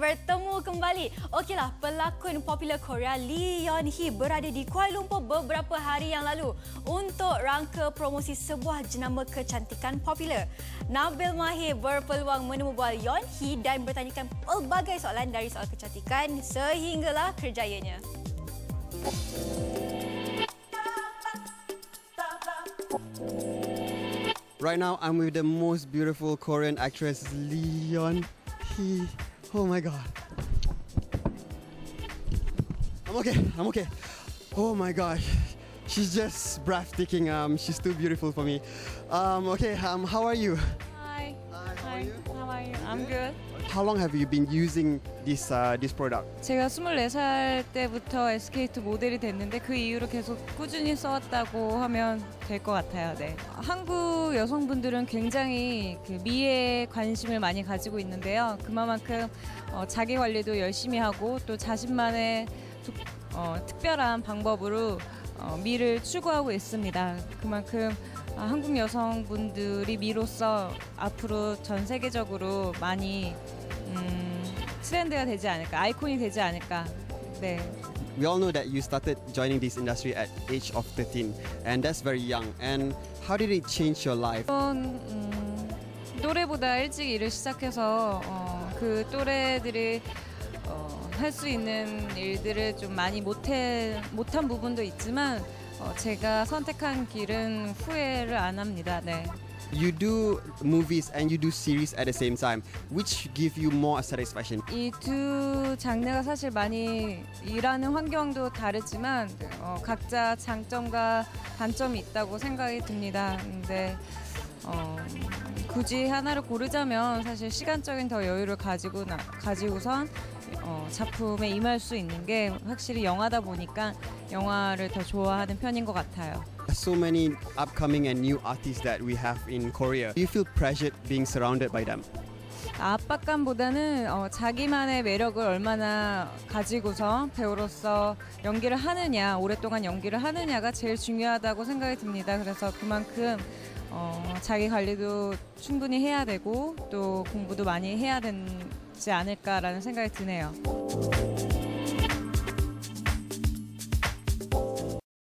bertemu kembali. Okeylah, pelakon popular Korea Lee Yeon-hee berada di Kuala Lumpur beberapa hari yang lalu untuk rangka promosi sebuah jenama kecantikan popular. Nabil Mahir berpeluang menemu bual Yeon-hee dan bertanyakan pelbagai soalan dari soal kecantikan sehinggalah kerjayanya. Right now, I'm with the most beautiful Korean actress, Lee Yeon-hee. Oh my god. I'm okay. Oh my gosh. She's just breathtaking. She's too beautiful for me. How are you? Hi. How are you? How are you? I'm good. How long have you been using this product? 제가 24살 때부터 SK2 모델이 됐는데 그 이후로 계속 꾸준히 써왔다고 하면 될 것 같아요. 네. 한국 여성분들은 굉장히 그 미에 관심을 많이 가지고 있는데요. 그만큼 자기 관리도 열심히 하고 또 자신만의 특별한 방법으로 미를 추구하고 있습니다. 그만큼 한국 여성분들이 미로서 앞으로 전 세계적으로 많이 트렌드가 되지 않을까, 아이콘이 되지 않을까. 네. We all know that you started joining this industry at age of 13, and that's very young. And how did it change your life? 또래보다 일찍 일을 시작해서 그 또래들이 할 수 있는 일들을 좀 많이 못한 부분도 있지만 제가 선택한 길은 후회를 안 합니다. 네. You do movies and you do series at the same time. Which give you more satisfaction? 이 두 장르가 사실 많이 일하는 환경도 다르지만 각자 장점과 단점이 있다고 생각이 듭니다. 근데 굳이 하나를 고르자면 사실 시간적인 더 여유를 가지고선 작품에 임할 수 있는 게 확실히 영화다 보니까 영화를 더 좋아하는 편인 것 같아요. So many upcoming and new artists that we have in Korea. Do you feel pressured being surrounded by them? 압박감보다는 자기만의 매력을 얼마나 가지고서 배우로서 연기를 하느냐, 오랫동안 연기를 하느냐가 제일 중요하다고 생각이 듭니다. 그래서 그만큼 자기 관리도 충분히 해야 되고 또 공부도 많이 해야 되지 않을까라는 생각이 드네요.